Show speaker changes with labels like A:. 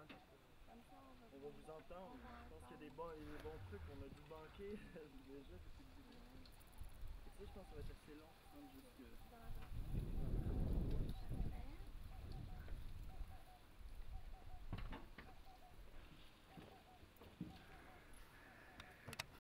A: Comme ça,
B: On va vous entendre. Je pense qu'il y a des bons trucs. On a dû banquer déjà depuis le début. Et ça, je pense que ça va être assez long. Jusque...